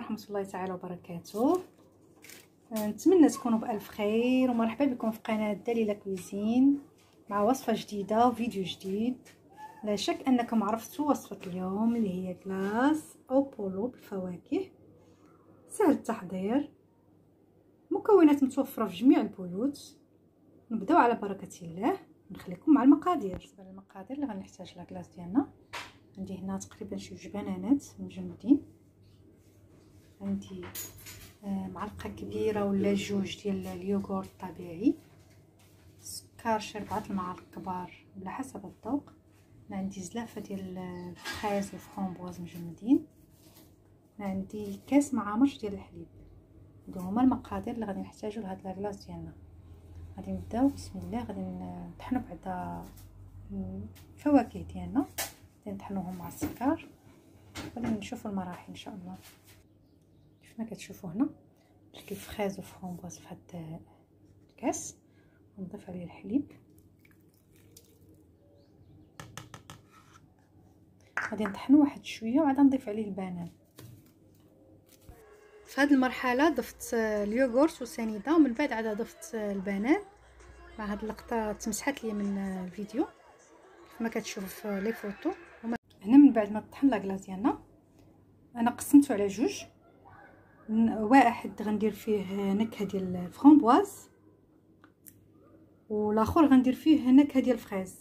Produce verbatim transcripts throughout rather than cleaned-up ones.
ورحمه الله تعالى وبركاته. نتمنى تكونوا بالف خير ومرحبا بكم في قناه دليله كويزين مع وصفه جديده وفيديو جديد. لا شك انكم عرفتوا وصفه اليوم اللي هي كلاص او بولو بالفواكه. سهل التحضير، مكونات متوفره في جميع البيوت. نبداو على بركه الله. نخليكم مع المقادير. بالنسبه للمقادير اللي غنحتاج لاكلاص ديالنا، عندي هنا تقريبا شي جوج بنانات مجمدين، عندي معلقه كبيره ولا جوج ديال اليوغورت الطبيعي، سكر شي ربعه المعالق كبار على حسب الذوق، عندي زلافه ديال الفريز والفرامبواز مجمدين، عندي كاس معامر ديال الحليب. هادو هما المقادير اللي غادي نحتاجو لهاد لاكلاص ديالنا. غادي نبداو بسم الله. غادي نطحنوا بعدا الفواكه ديالنا، غادي نطحنوهم مع السكر، غادي نشوفوا المراحل ان شاء الله. كيف ما كتشوفوا هنا درت الفريز والفرامبواز في هاد الكاس، ونضيف عليه الحليب. غادي نطحنوا واحد شويه وعاد نضيف عليه البنان. في هذه المرحله ضفت اليوغورت وسنيده، ومن بعد عاد ضفت البنان. مع هاد اللقطه تمسحت لي من الفيديو كيف ما كتشوفوا في لي فوتو. هنا من بعد ما طحن لاكلاص ديالنا انا قسمته على جوج. واحد غندير فيه نكهه ديال الفرامبواز، والاخر غندير فيه نكهه ديال الفريز.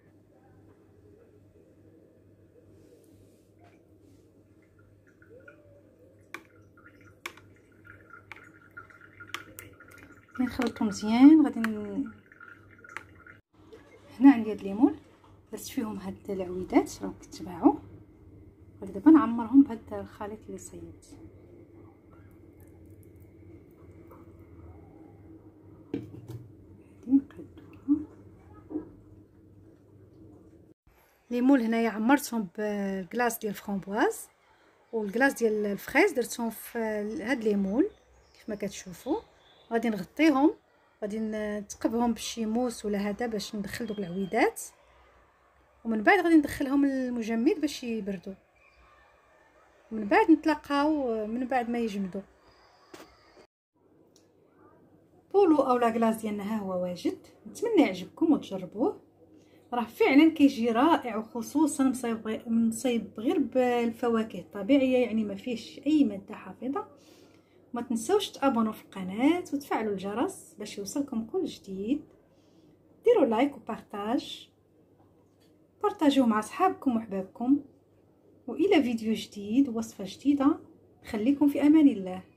نخلطهم مزيان. غادي ن... هنا عندي هاد الليمون درت فيهم هاد العويدات راهم كتباعوا. غادي دابا نعمرهم بهاد الخليط اللي صيبت. غادي نقادوها. الليمون هنايا عمرتهم بالكلاص ديال الفرامبواز والكلاص ديال الفريز درتهم في هاد الليمون كيف ما كتشوفوا. غادي نغطيهم، غادي نتقبهم بشي موس ولا هذا باش ندخل دوك العويدات، ومن بعد غادي ندخلهم للمجمد باش يبردوا، ومن بعد نتلاقاو من بعد ما يجمدوا. بولو او لاكلاص ديالنا ها هو واجد. نتمنى يعجبكم وتجربوه، راه فعلا كيجي رائع، وخصوصا مصايب مصايب غير بالفواكه الطبيعيه، يعني ما فيهش اي ماده حافظه. ما تنسوش تابونوا في القناه وتفعلوا الجرس باش يوصلكم كل جديد. ديروا لايك وبارطاج، بارطاجوه مع صحابكم وحبابكم. والى فيديو جديد ووصفه جديده، خليكم في امان الله.